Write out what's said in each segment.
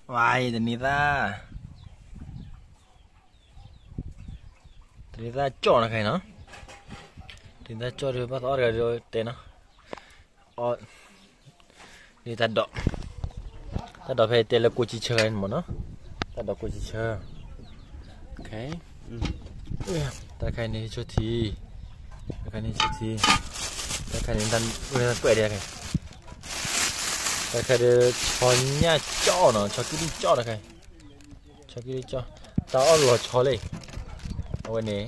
Vay, tenida cho nó cái nó, tenida cho rồi bắt ở rồi tên nó, ở đi ta đọc về tên là cô chỉ chơi mà nó, ta đọc cô chỉ chơi, ok, ta cái này cho thì, ta cái này cho thì, ta cái này đang quậy đây cái, ta cái này cho nhá cho nó, cho cái đi cho nó cái, cho cái đi cho, ta ở rồi cho lấy, ở bên này.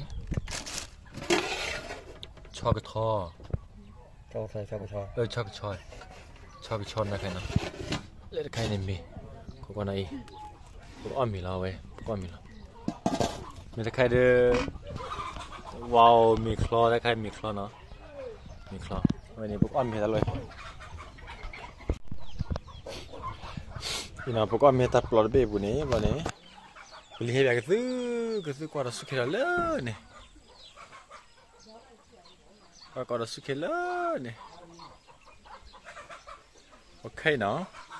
cho cái thò cho cái cho cái choiนะใครนะเล่นใครเนี่ยมีกูก็ไหนกูอ้อมมีแล้วเว้ยกูอ้อมมีแล้วมีแต่ใครเด้อว้าวมีคลอแต่ใครมีคลอเนาะมีคลอวันนี้กูอ้อมมีแล้วเลยอีน่ะกูอ้อมมีตัดปลอดเบ้บุนี่วันนี้กูเลี้ยแบบก็ซื้อกว่าสุดที่แล้วเนี่ยก็ได้สุดแล้วเนี่ยโอเคเนาะ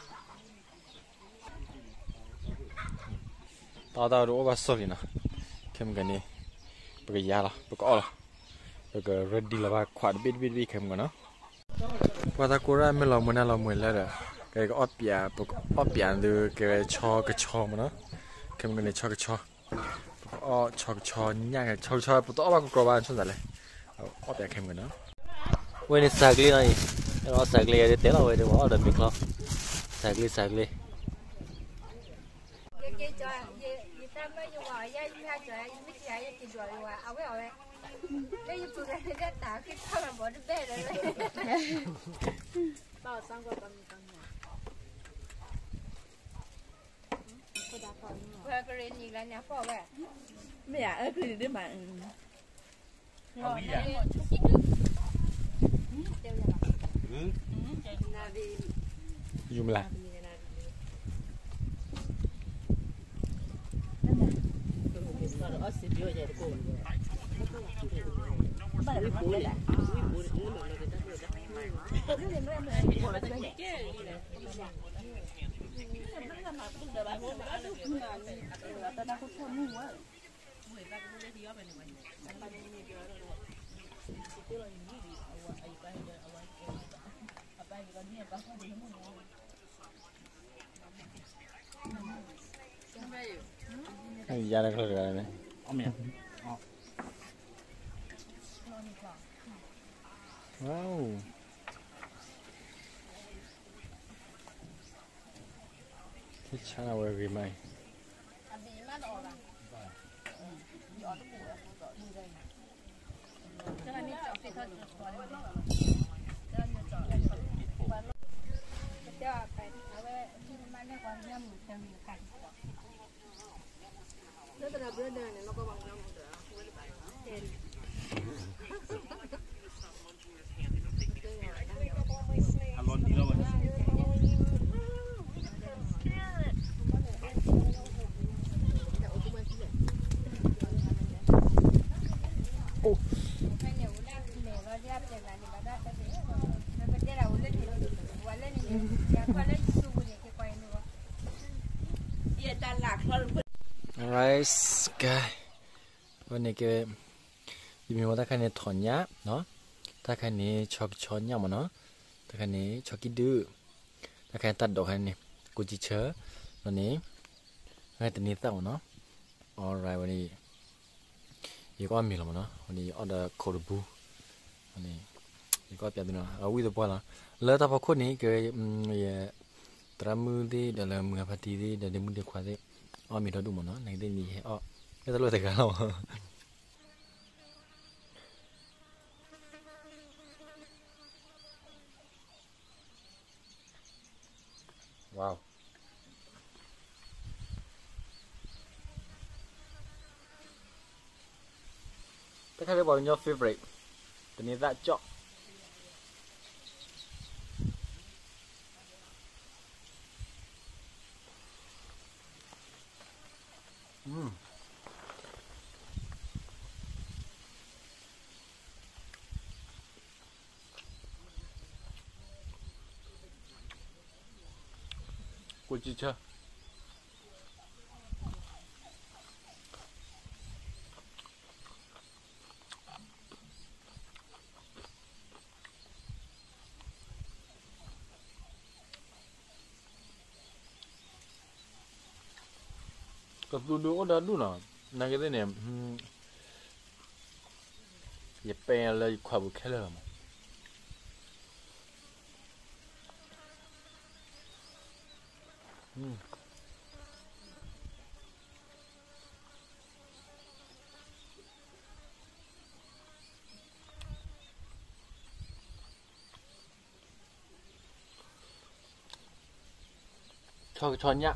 ตารู้ว่าสุดนะเข้มกันนี่ปกยาละปกอ้อละปก ready ละว่าขวานบิดเข้มกันเนาะว่าตากูได้ไม่ลองมันน่าลองเหมือนแล้วเด้อแกก็อ้อเปียปกอ้อเปียดูแกชอมันเนาะเข้มกันนี่ชออ้อชย่างชอปกอ้อว่ากูกลัวบ้านชนอะไรอ้อเปียเข้มกันเนาะวันนี้สักลีหน่อยเราสักลีเดี๋ยวเราไปดูว่าเดินไปคลองสักลีไม่อยากคือได้มาอยู่มั้ยล่ะยาอะไรก็เลยนะว้าวที่ชนะเวอร์ไหมAlright, guys. วันนี้ก็มีว่าถ้าใครเนี่ยถอนยะเนาะถ้าใครเนี่ยชอบช้อนยะมั้งเนาะถ้าใครเนี่ยชอบกินดื้อถ้าใครตัดดอกใครเนี่ยกูจะเชื่อวันนี้ให้ตัวนี้ตั้งเนาะ Alright วันนี้ยี่ก็มีแล้วมั้งเนาะวันนี้ออเดอร์โคดบูวันนี้ยี่ก็เปลี่ยนตัวเนาะเอาวิ่งตัวละแล้วถ้าพอคนนี้ก็ตรามือดีเดี๋ยวมือพัดดีเดี๋ยวมือเดียวขวาดีอ๋อมีเราดูมั้งเนาะในเดือนนี้อ๋อไม่ต้องรู้แต่กันเราว้าวถ้าใครบอก your favorite ตัวนี้ได้เจาะกูจีเชอก็ดูดูก็ดูนะนั่นก็ได้เนี่ยอย่าเป็นอะไรขวาบุแค่เลยมั้งชอนเนี้ย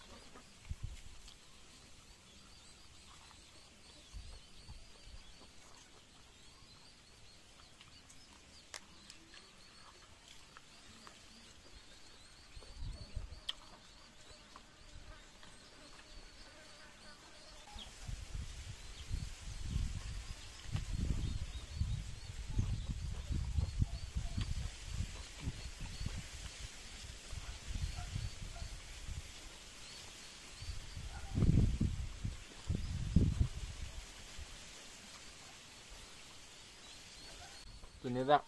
ตัวนี้ละ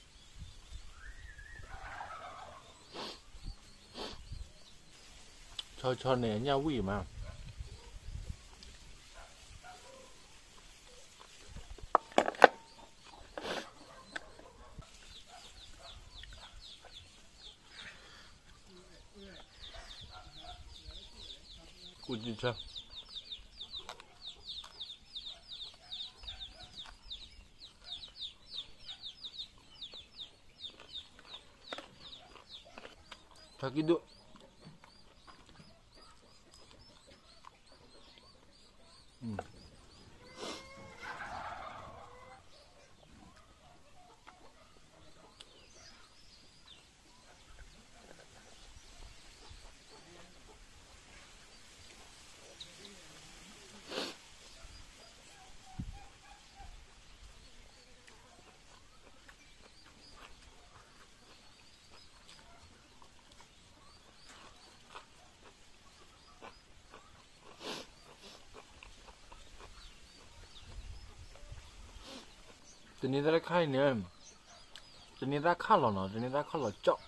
ชอนเนี่ยเนี่ยวิ่งมากูจิช่ะถ้ากินดูตัวนี้ได้ค่ายเนี่ยตัวนี้ได้ข้าวหล่อเนาะตัวนี้ได้ข้าวหล่อเจาะ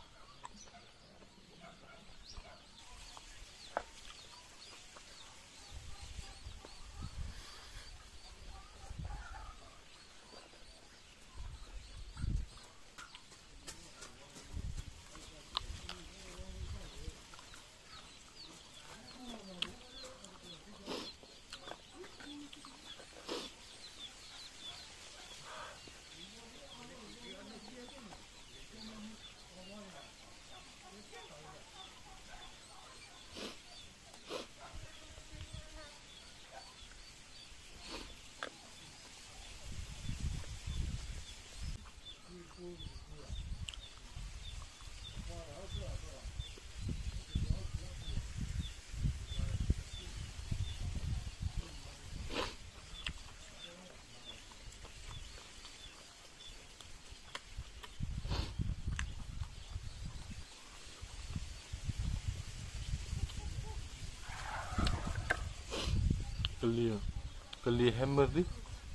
กะลีแฮมเมอร์ดิ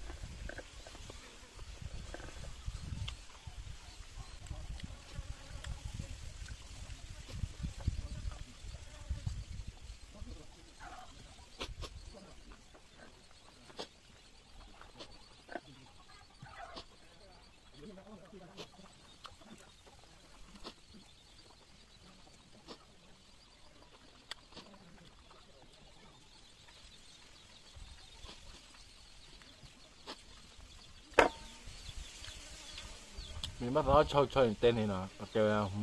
มีมาตราชอเต้นนี่นะแต่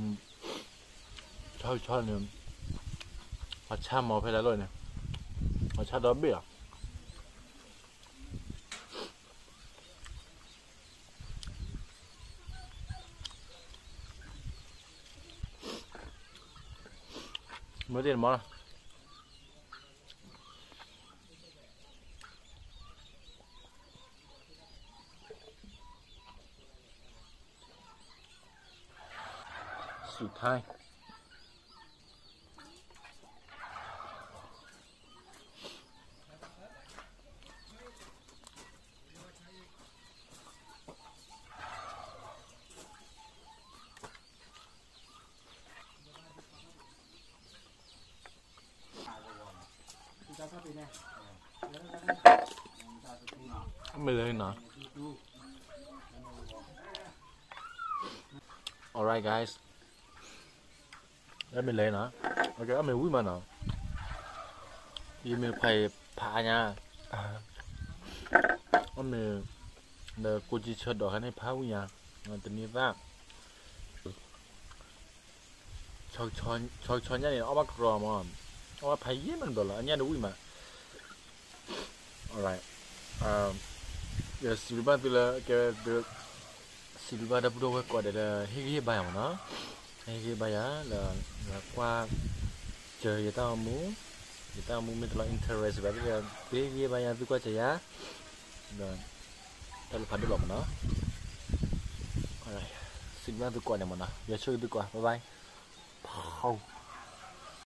ชอเนี่ยอาชาหมอไปแล้วเลยเนี่ยอาชาดอบเบี้ยเมื่อเดือนมั้งสุดท้ายไม่เลยนะ alright guys ไม่เลยนะโอเคไม่วิ่งมาเนาะยี่มีใครพาเนี่ยไม่เดี๋ยวกูจะเชิดดอกให้พาวิ่งอ่ะมันจะมีว่าชอนเนี่ยเอามากรอมันเอามาพายยี่มันดอลละอันนี้ดูวิ่งมา alright ya silba tu la ke de silba da budo wa kwa de he ba ya no he ba ya la kwa je ya ta mu me la interest ba de he ba ya tu kwa che ya da ta lu pha de lo no alright silba tu kwa ne mo na ya show tu kwa bye bye